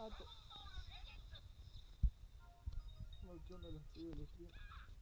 mato. No, ¿qué onda? Los estoy, los estoy.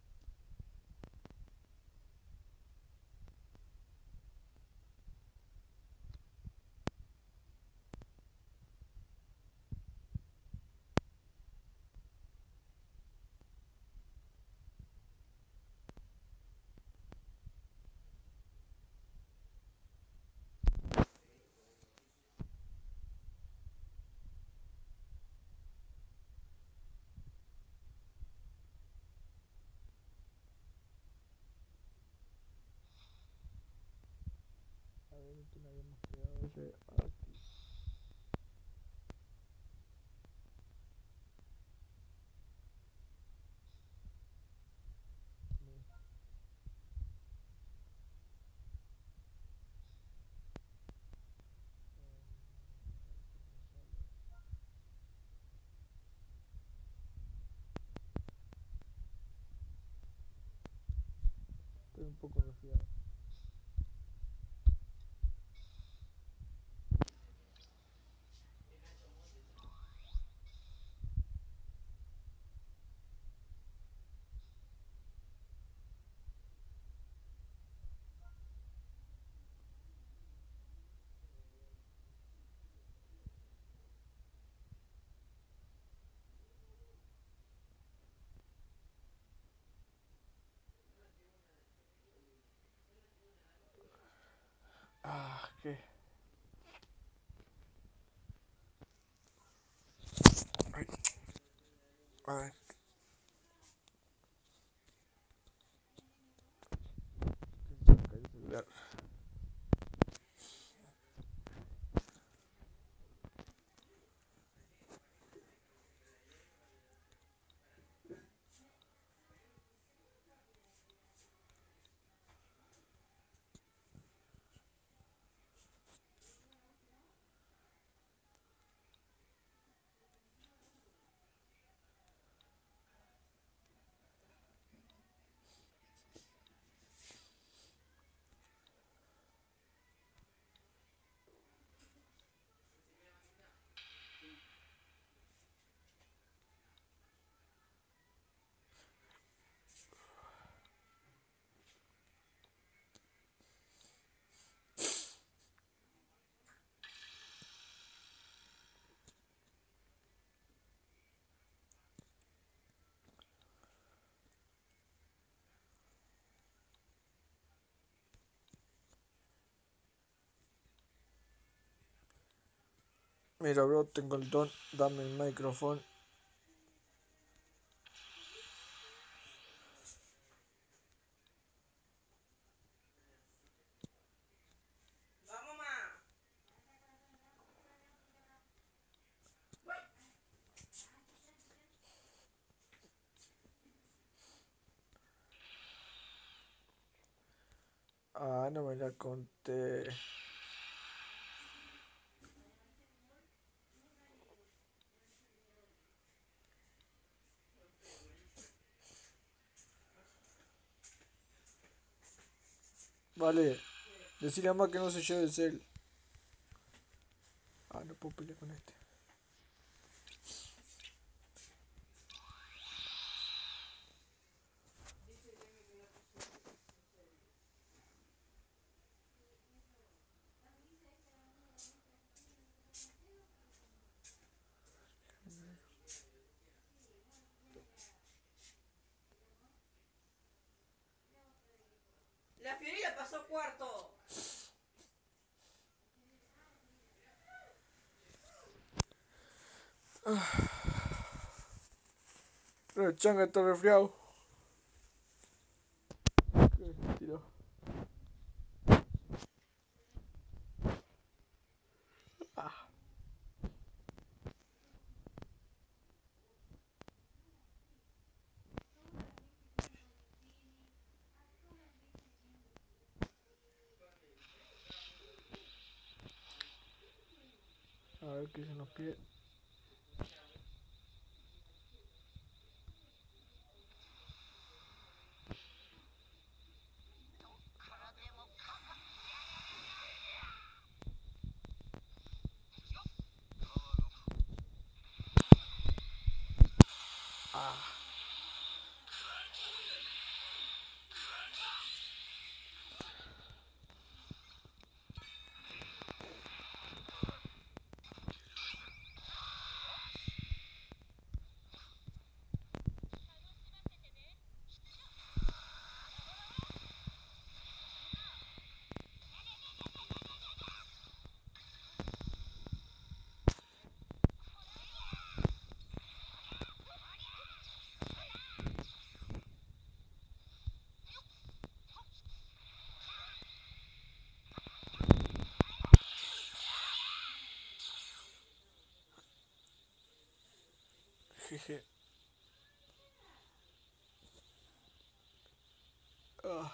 A ver, ¿en quién habíamos quedado? Ese aquí. Estoy un poco resfriado. Ah, ¿qué? Ay, a ver. Que se me cayó el celular. Mira, bro, tengo el don. Dame el micrófono. Ah, no me la conté. Vale, decirle a mamá que no se lleve el cel. Ah, no puedo pelear con este. La Fiorella pasó cuarto. Pero el changa está resfriado. ¿Qué? Tiró. Ah, a ver qué dicen los pies. Jeje. Ah.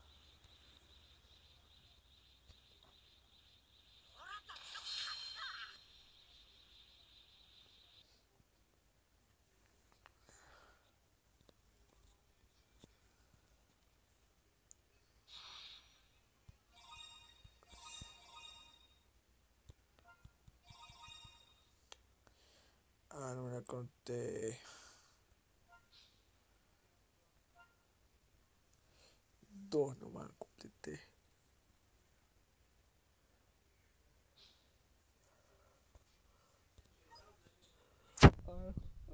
No me la conté. 2 nomás completé. Ah.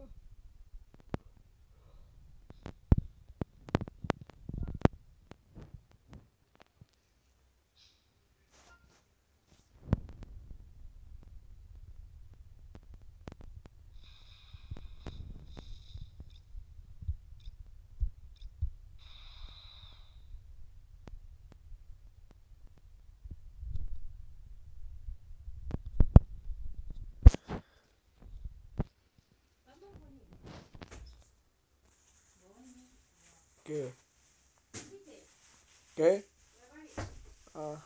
¿Qué? ¿Qué? Ah.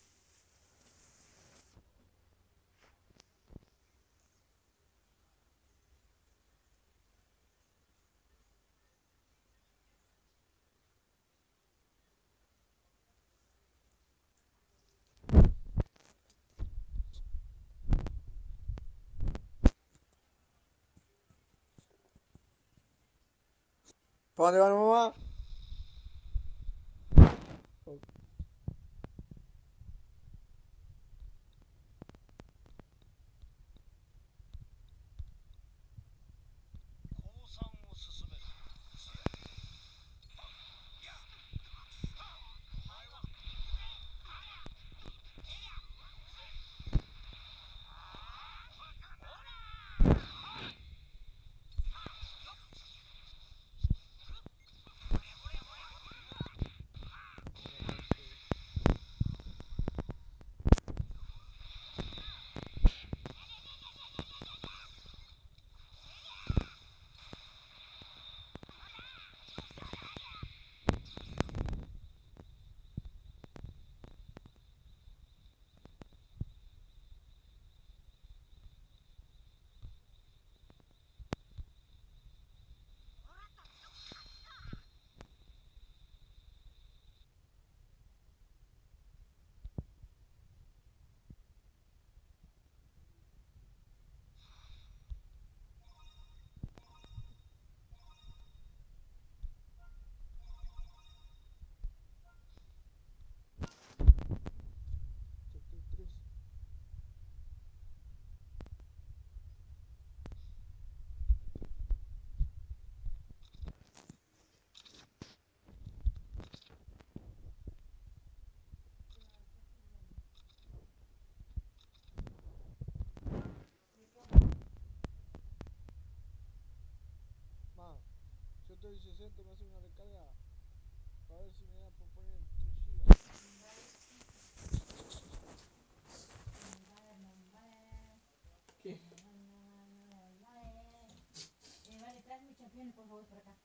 ¿Para dónde va la mamá? Oh. Ma, yo estoy 60, me hace una recarga. A ver si me da por poner 3 gigas. ¿Qué? Vale, tráeme champiñones, por favor, por acá.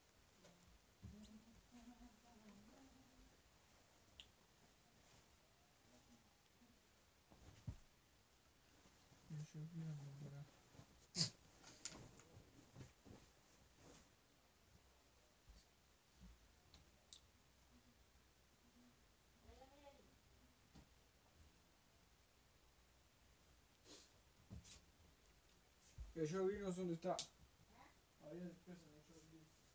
Me lloviendo, para. El Joe no sé dónde está. Ahí después en el Joe.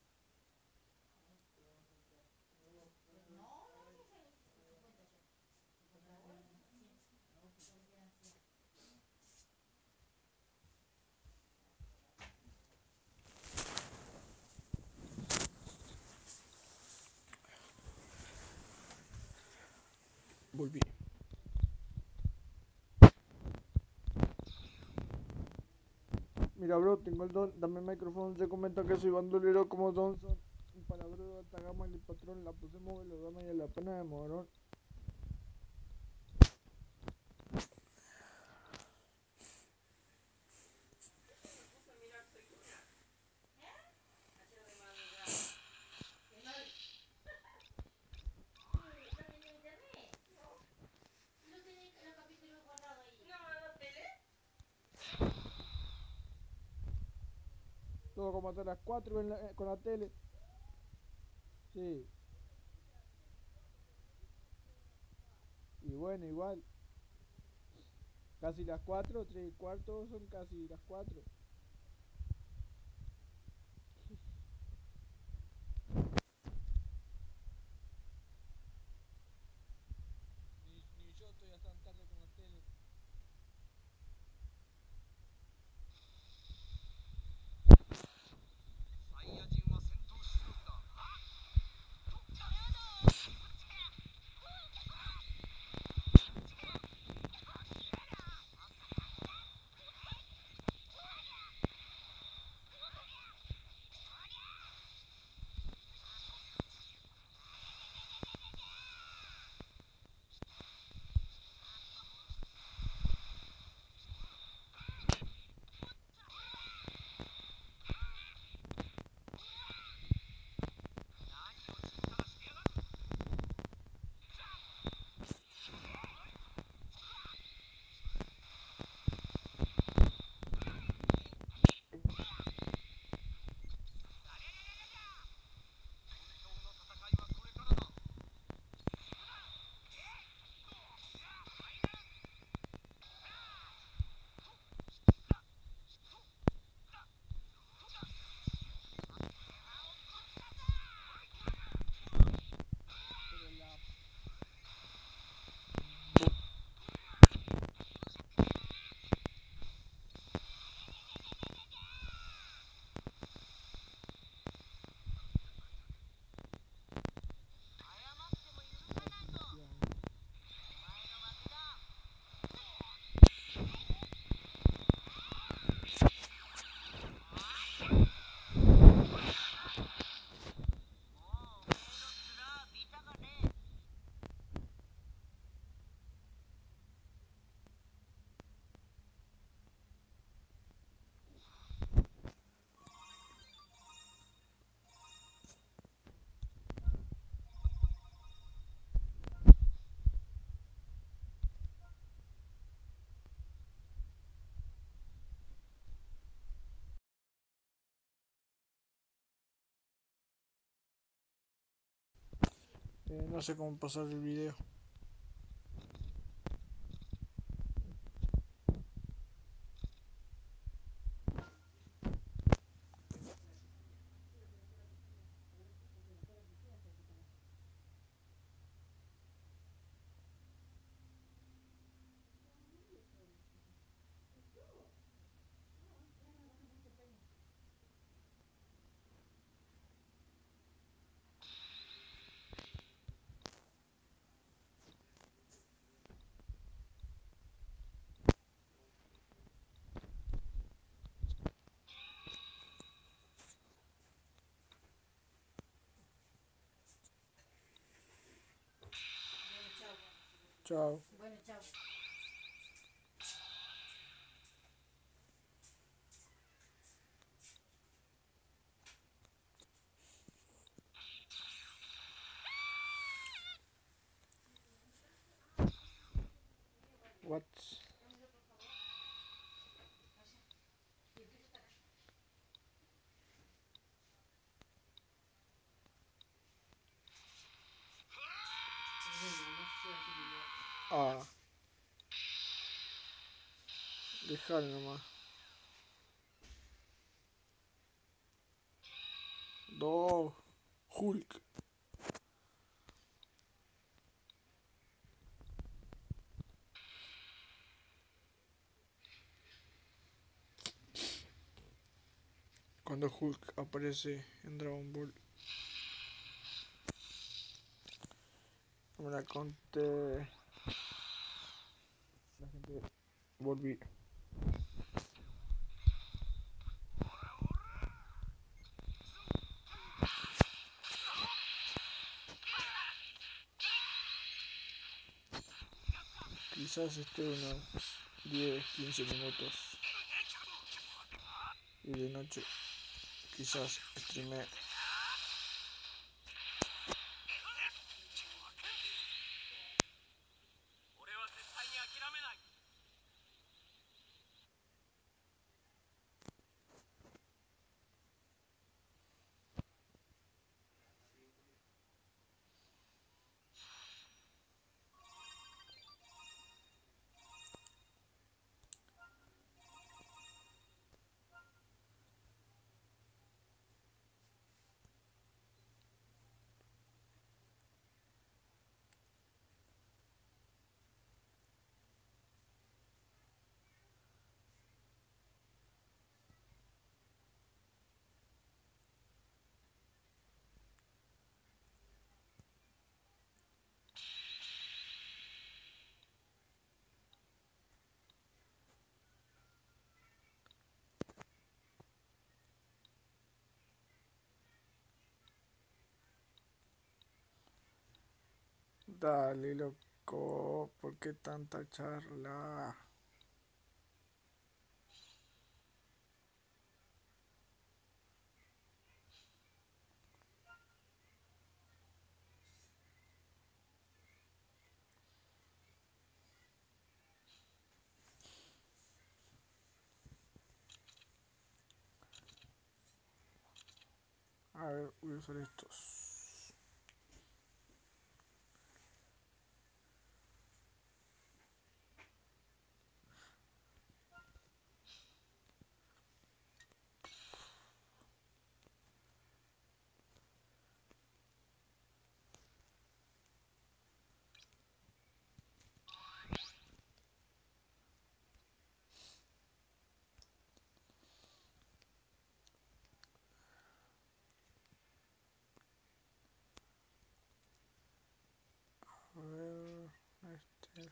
Volví. Mira, bro, tengo el don. Dame el micrófono. Se comenta que soy bandolero como Johnson. Un palabra de alta gama y el patrón. La puse móvil, dama y a la pena de morón. Todo como hasta las 4 con la tele. Sí. Y bueno, igual. Casi las 4, 3 y cuarto son casi las 4. Ni yo estoy hasta tan tarde con la tele. No sé cómo pasar el video. Chao. Bueno, chao. What? Ah. Dejalo nomás. No. Hulk. Cuando Hulk aparece en Dragon Ball. No me la conté. La gente. Volví. Quizás esté unos 10, 15 minutos. Y de noche quizás streame. Dale, loco, ¿por qué tanta charla? A ver, voy a usar estos. A ver, este.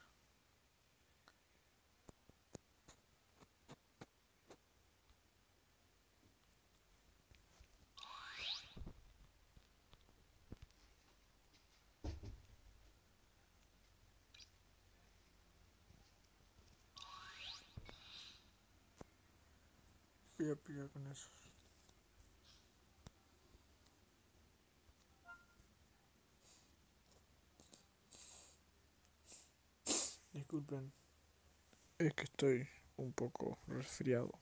Voy a pillar con esos. Disculpen, es que estoy un poco resfriado.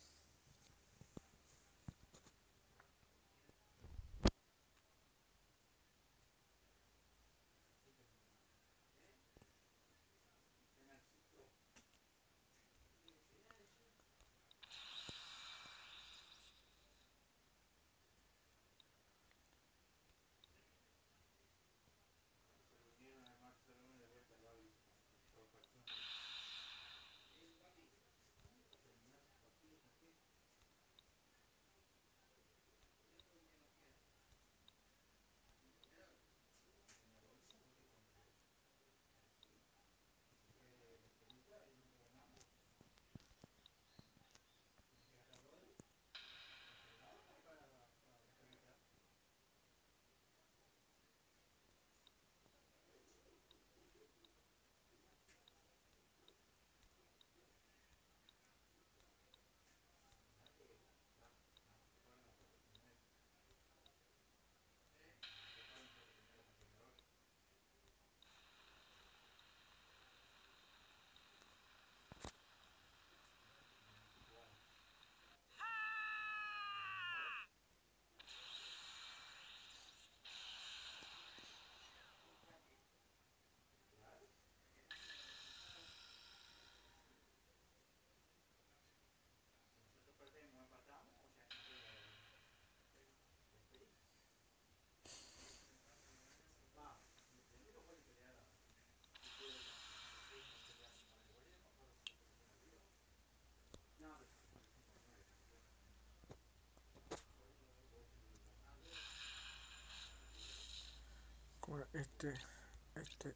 Como este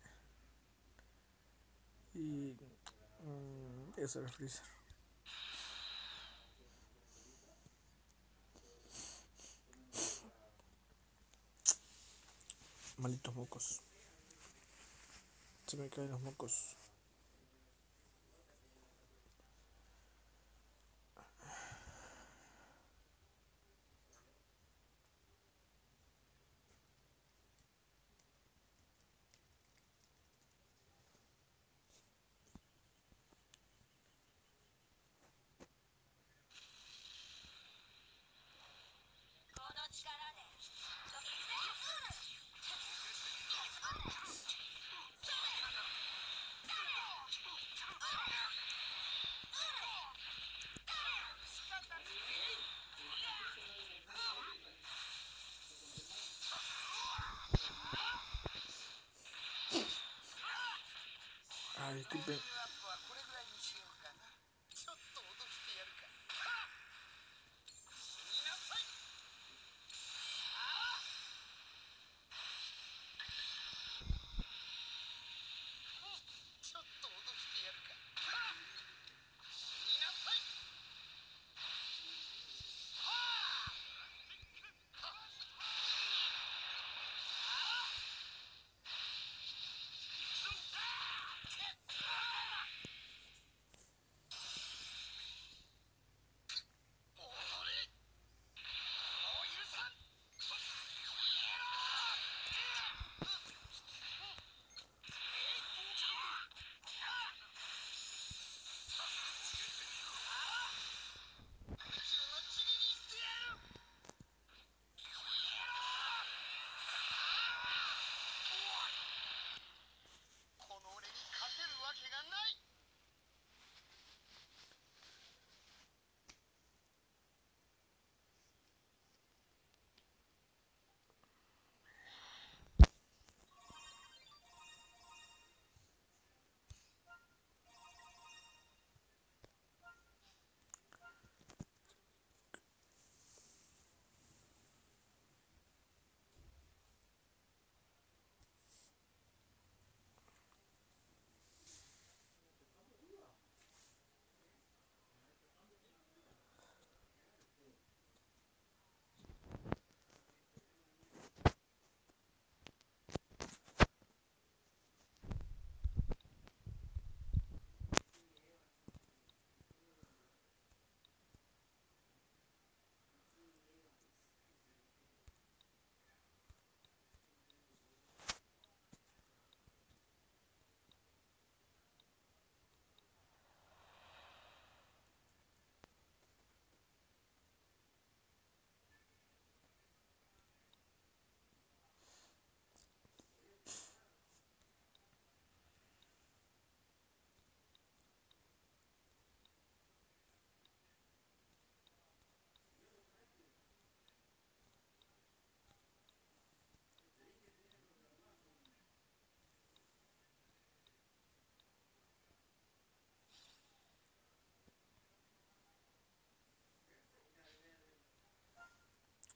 y eso era freezer. Malditos mocos. Se me caen los mocos. Ay, disculpen.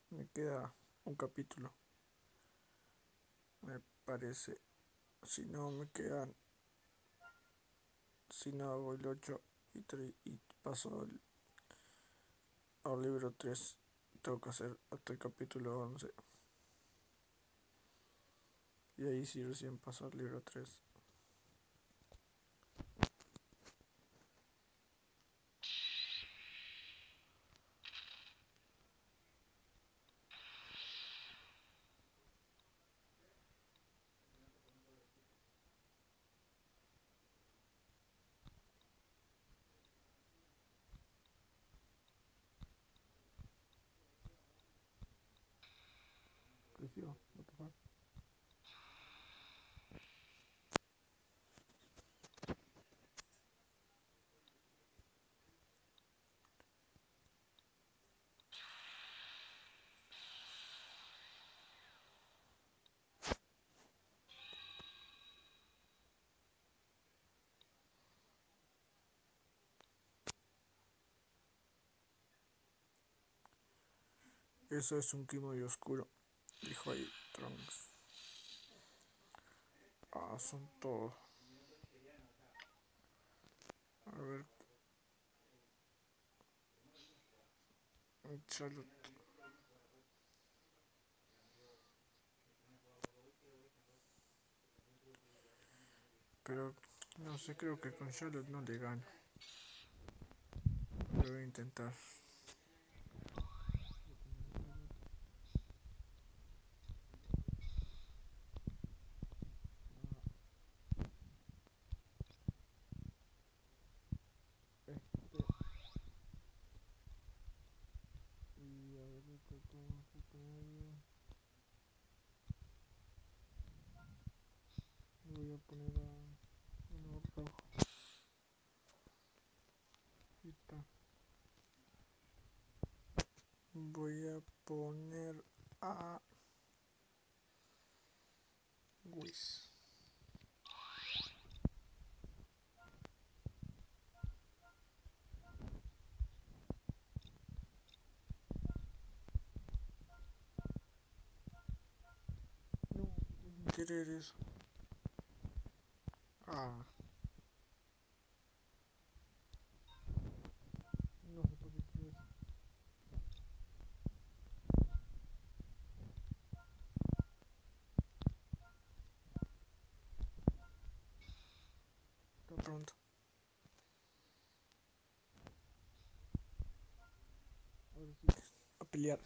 Me queda un capítulo, me parece. Si no, me quedan. Si no, hago el 8 y paso al libro 3. Tengo que hacer hasta el capítulo 11. Y ahí sí recién paso al libro 3. Creció, what the fuck. Eso es un ki muy oscuro, dijo ahí Trunks. Ah, son todos. A ver. Charlotte. Pero no sé, creo que con Charlotte no le gano. Lo voy a intentar. Y a ver cómo se ponerlo. Voy a poner a uno rojo. Ahí está. Voy a poner a Whis. No, sin querer eso. Ah, no sé por qué quiero eso. Está pronto. Ahora sí, a pelear.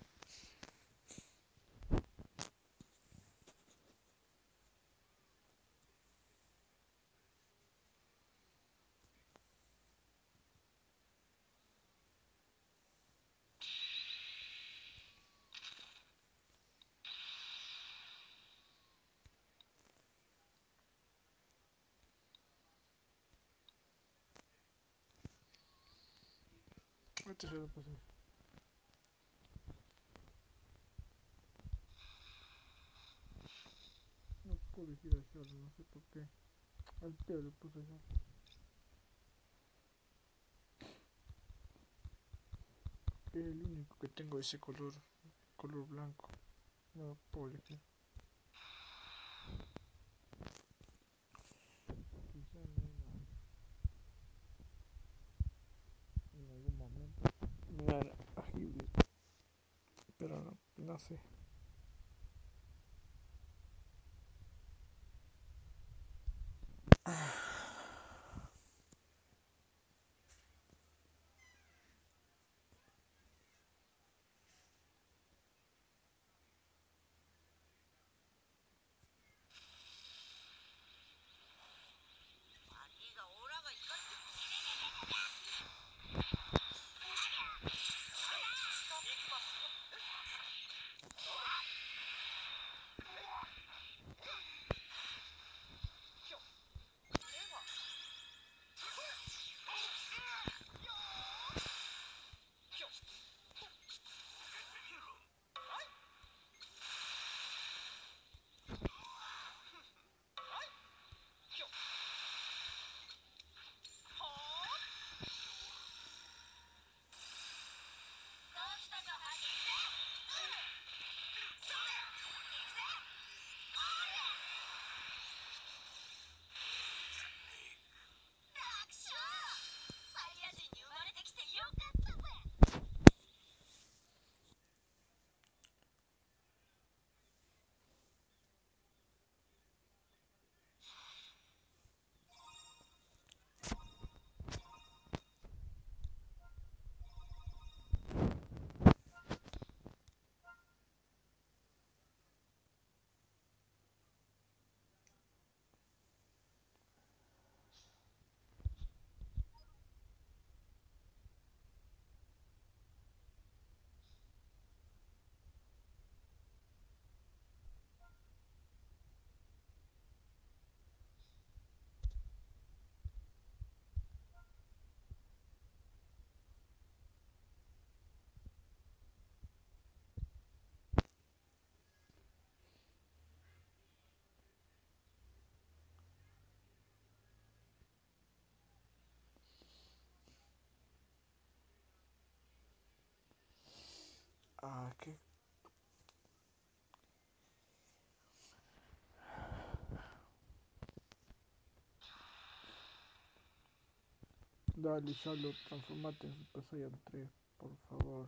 Este ya lo pasé. No puedo elegir a Charlotte, no sé por qué. Al pedo le puse a Charlotte. Es el único que tengo ese color blanco. No lo puedo elegir. Quizá en algún momento me dan agible, pero no sé. Ah, ¿qué? Dale, Charlotte, transformate en Super Saiyan 3, por favor.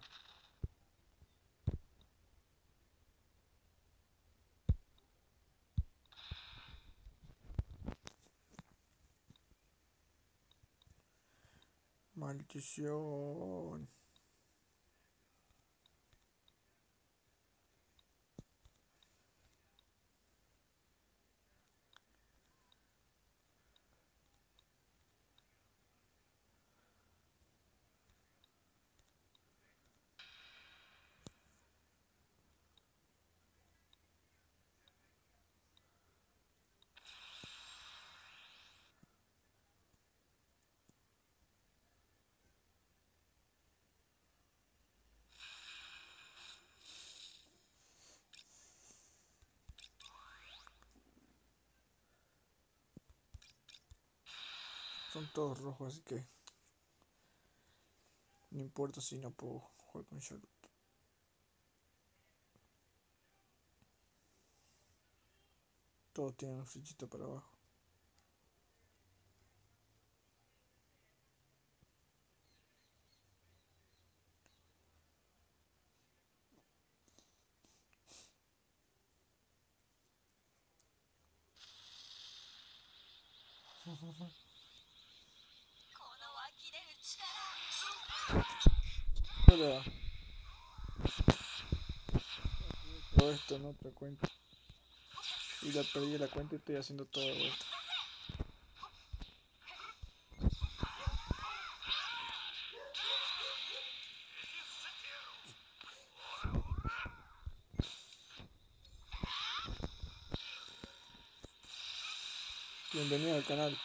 Maldición. Son todos rojos, así que no importa si no puedo jugar con Charlotte. Todos tienen un flechita para abajo. Ahora, todo esto en otra cuenta. Y la perdí la cuenta y estoy haciendo todo de vuelta. Bienvenido al canal.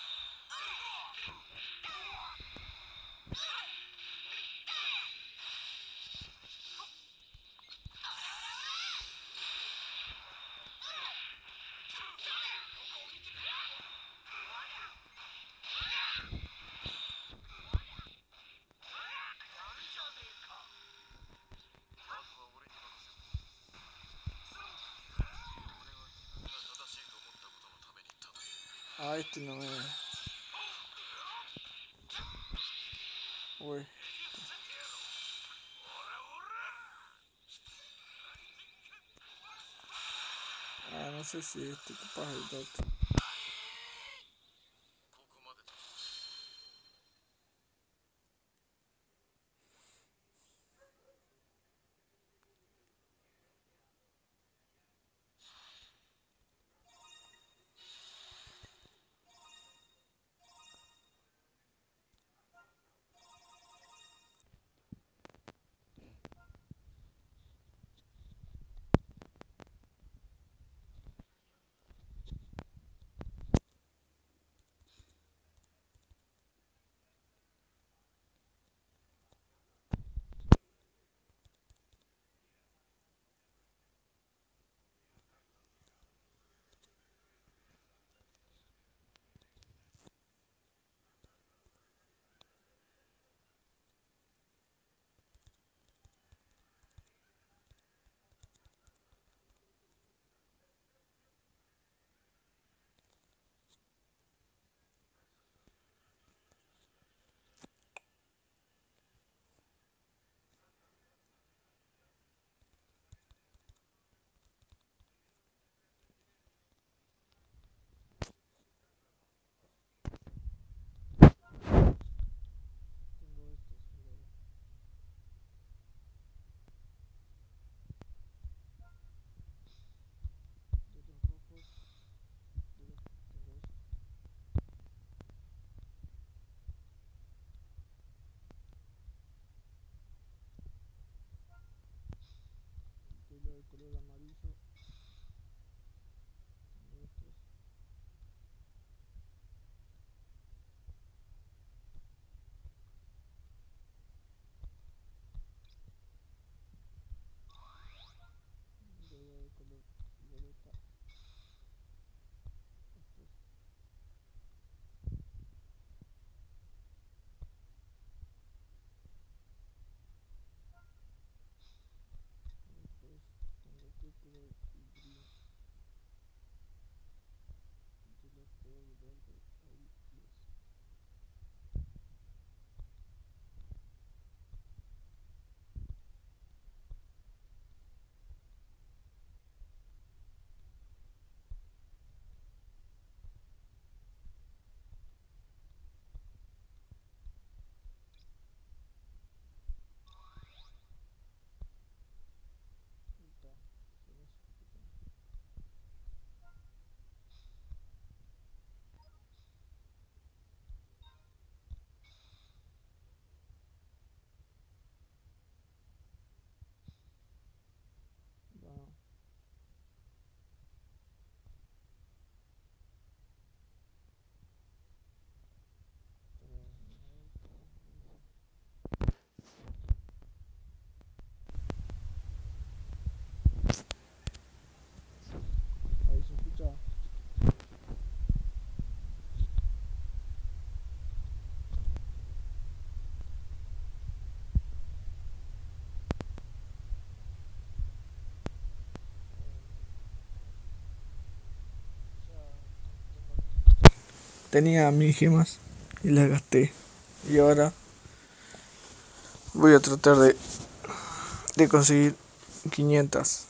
Ah, este no me... Uy. Ah, no sé si este capaz el otro. Tengo estos, mira. De los rojos. Tengo esos. De lo de color amarillo. Tengo estos. De lo de color violeta. Estos. tenía 1000 gemas y las gasté. Y ahora voy a tratar de conseguir 500.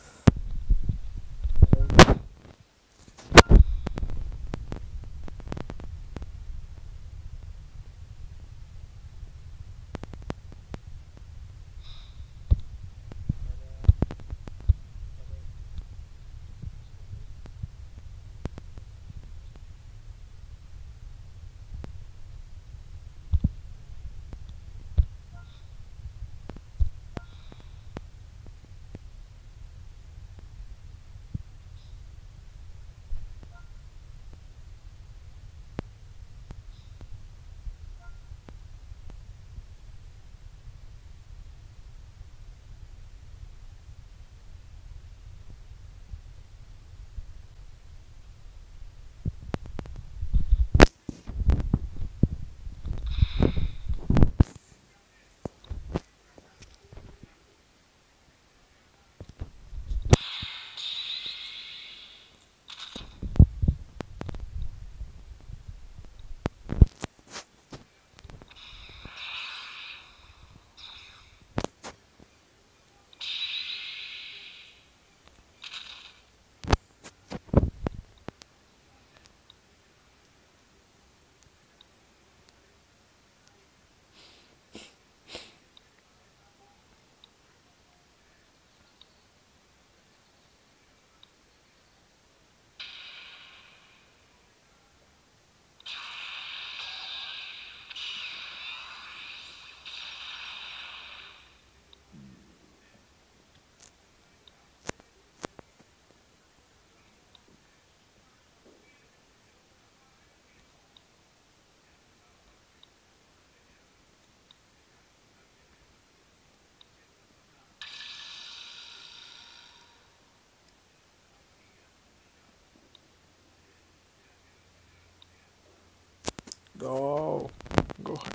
No, Gohan.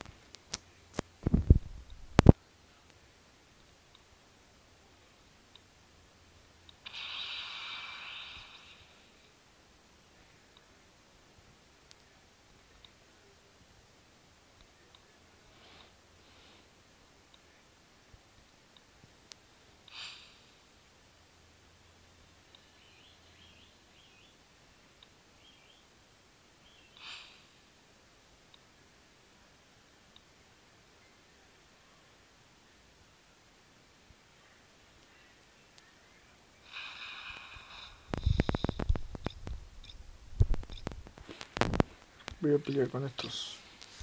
Voy a pelear con estos.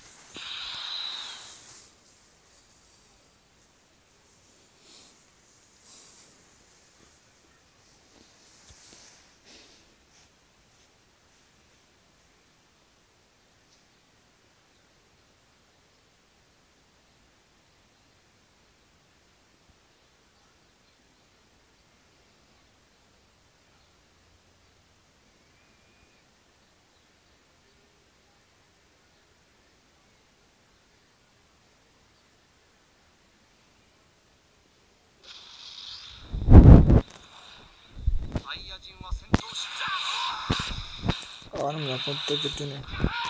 Ahora no me da cuenta que tiene.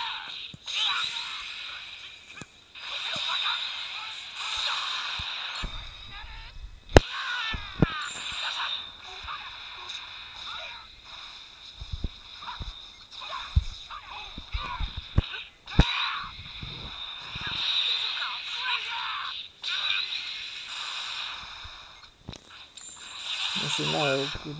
No sé nada de Goku.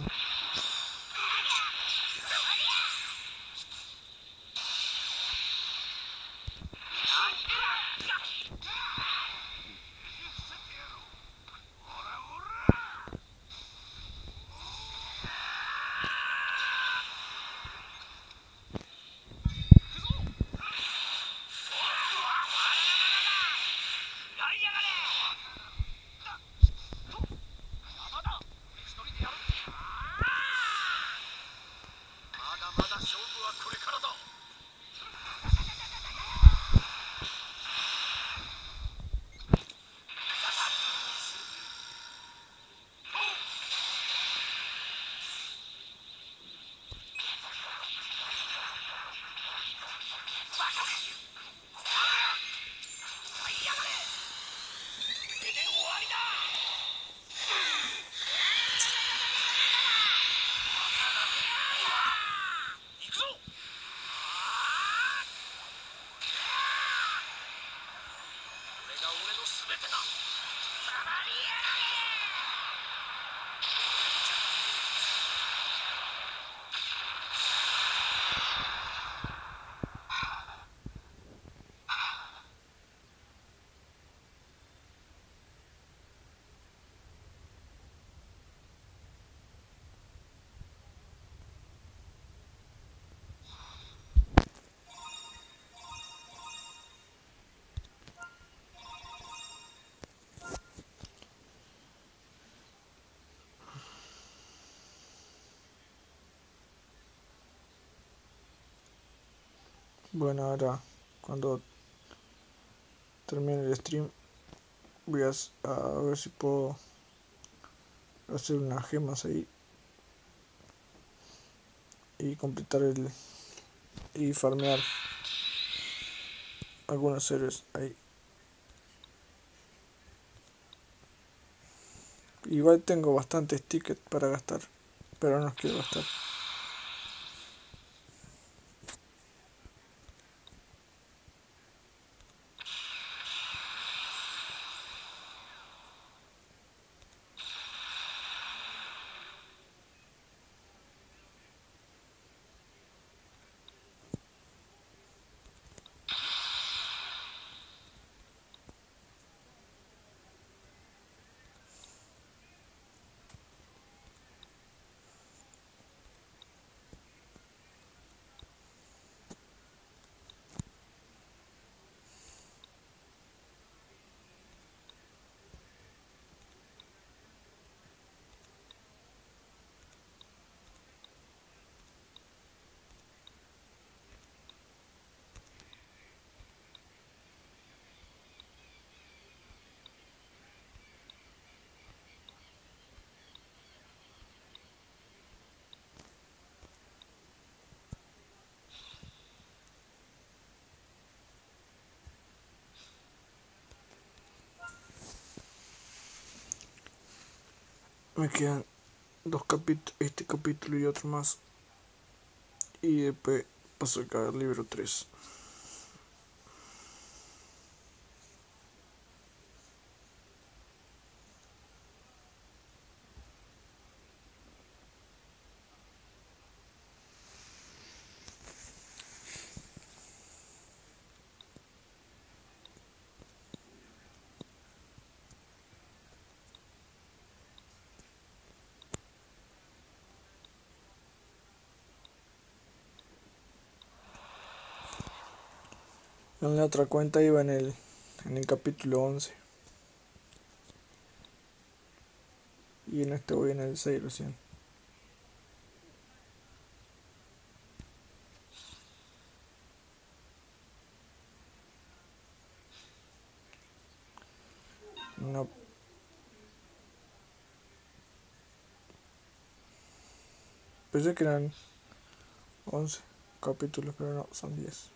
Bueno, ahora cuando termine el stream voy a ver si puedo hacer unas gemas ahí y completar y farmear algunos héroes ahí. Igual tengo bastantes tickets para gastar, pero no los quiero gastar. Me quedan dos capítulos, este capítulo y otro más. Y después paso a caer libro 3. En la otra cuenta iba en el capítulo 11. Y en este voy en el 6 recién. No. Pensé que eran 11 capítulos, pero no, son 10.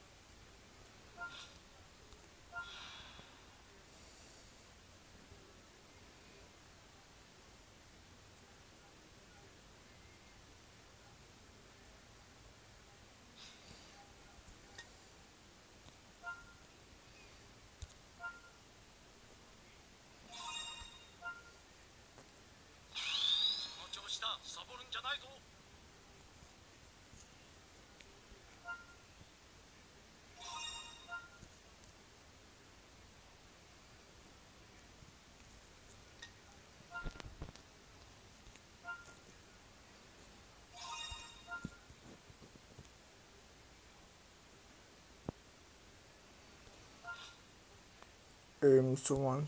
Summons.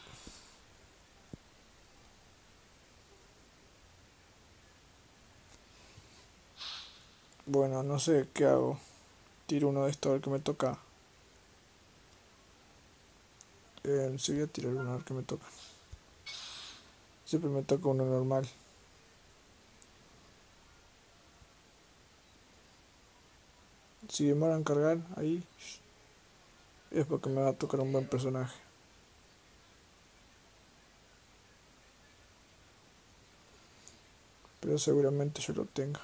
Bueno, no sé qué hago. Tiro uno de estos a ver que me toca. Sí, voy a tirar uno a ver que me toca. Siempre me toca uno normal. Si demoran en cargar ahí, es porque me va a tocar un buen personaje. Pero seguramente yo lo tenga.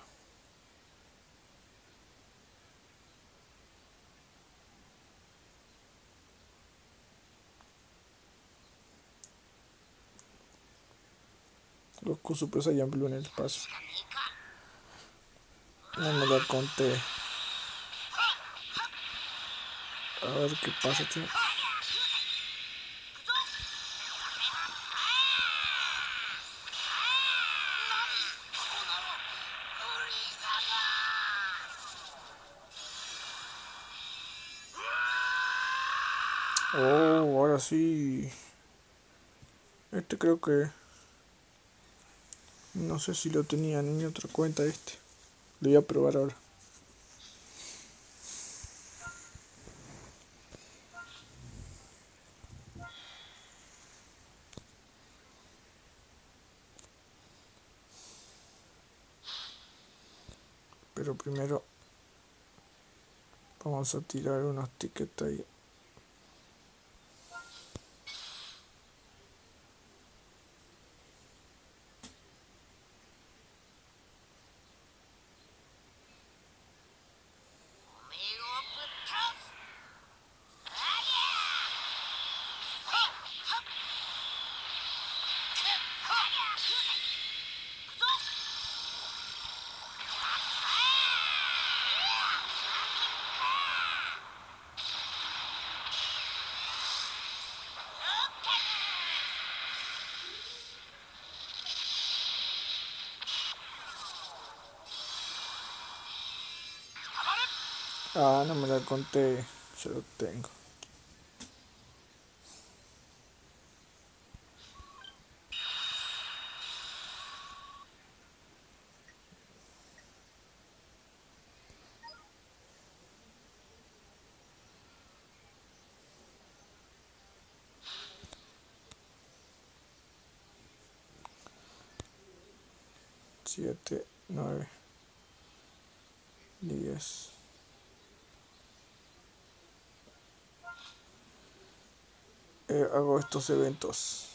Goku Super Saiyan Blue en el espacio. No me la conté. A ver qué pasa, tío. Oh, ahora sí. Este creo que... No sé si lo tenía en otra cuenta este. Lo voy a probar ahora. Pero primero vamos a tirar unos tickets ahí. Ah, no me la conté, yo lo tengo. Siete, 9, 10. Hago estos eventos.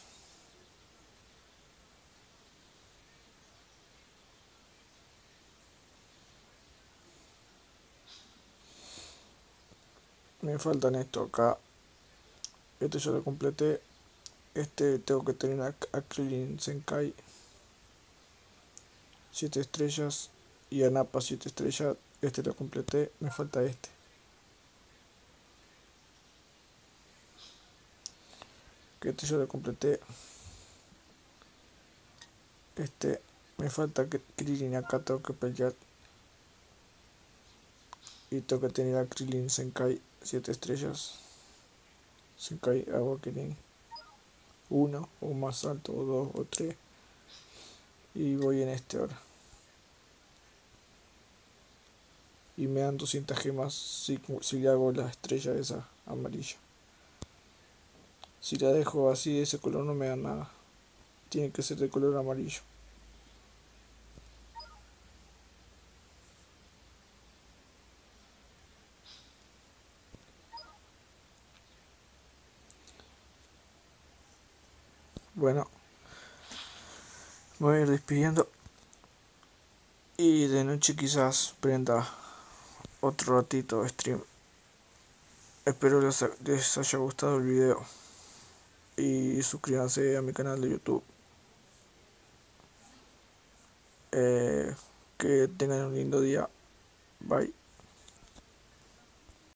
Me faltan esto acá. Este ya lo completé. Este tengo que tener a Krillin Senkai 7 estrellas y a Nappa 7 estrellas. Este lo completé. Me falta este. Que este ya lo completé. Este me falta que Krillin acá tengo que pelear. Y tengo que tener a Krillin Senkai 7 estrellas. Senkai Awakening 1 o más alto, o 2 o 3. Y voy en este ahora. Y me dan 200 gemas si le hago la estrella esa amarilla. Si la dejo así de ese color no me da nada. Tiene que ser de color amarillo. Bueno, me voy a ir despidiendo. Y de noche quizás prenda otro ratito de stream. Espero les haya gustado el video. Y suscríbanse a mi canal de YouTube. Que tengan un lindo día. Bye.